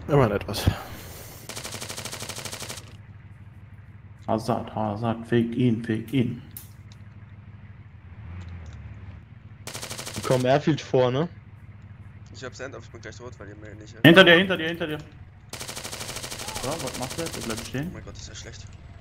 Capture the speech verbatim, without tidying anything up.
Immerhin etwas. Hazard, Hazard, fake ihn, fake ihn. Die kommen Airfield vor, ne? Ich hab's End, aber ich bin gleich tot, weil ihr mir nicht. Hinter dir, hinter dir, hinter dir. So, was macht der? Der bleibt Oh stehen. mein Gott, ist ja schlecht.